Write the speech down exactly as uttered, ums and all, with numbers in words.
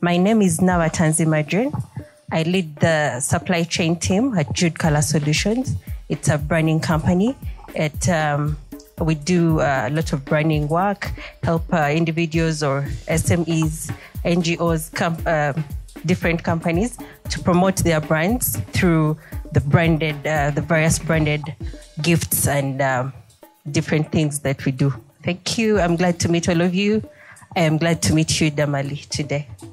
My name is Nabatanzi Madrine. I lead the supply chain team at Jude Color Solutions. It's a branding company. It, um, we do a lot of branding work, help uh, individuals or S M Es, N G Os, com uh, different companies to promote their brands through the branded, uh, the various branded gifts and um, different things that we do. Thank you. I'm glad to meet all of you. I am glad to meet you, Damali, today.